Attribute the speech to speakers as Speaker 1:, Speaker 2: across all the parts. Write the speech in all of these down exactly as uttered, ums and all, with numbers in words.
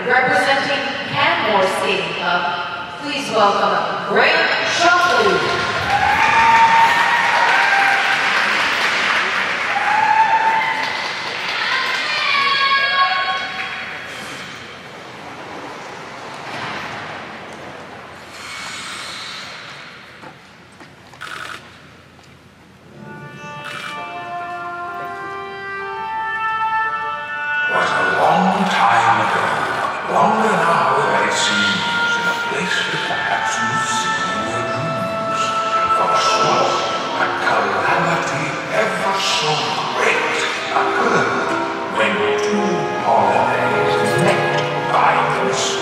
Speaker 1: representing Canmore Skating Club, please welcome Graham Shockley.
Speaker 2: Was a long time ago, longer now than it seems, in a place that perhaps you've seen in your dreams. For sure, a calamity ever so great occurred when two holidays met by mistake.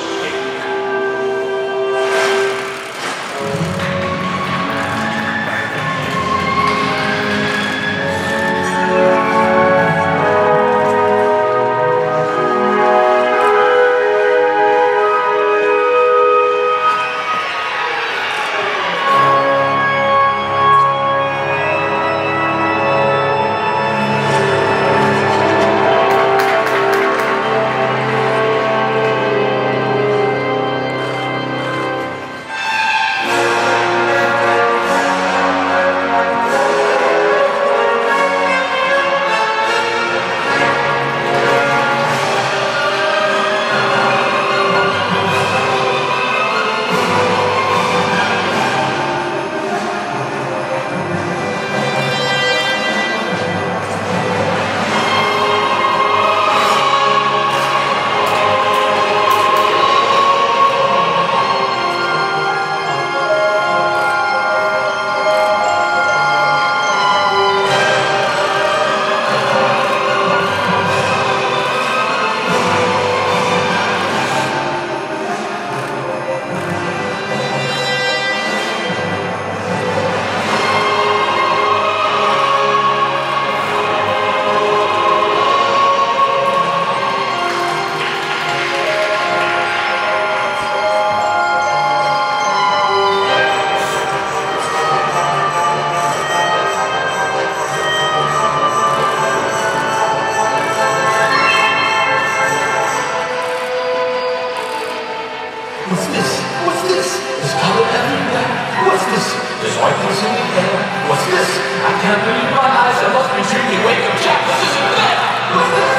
Speaker 3: What's this? What's this? There's color everywhere. What's this? There's whiteness in the air. What's this? I can't believe my eyes. I must be dreaming. Wake up, Jack. This isn't fair. What's this?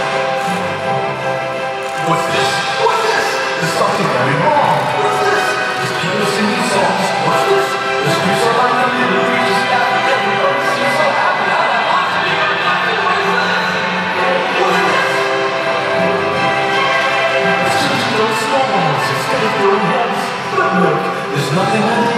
Speaker 3: What's this? What's this? There's something very wrong. What's this? There's people singing songs. What's this? The streets are like a little beaches. Everybody seems so happy. How that possibly gonna happen? What is this? What's this? It's just little snowballs instead of throwing heads. But look, there's nothing under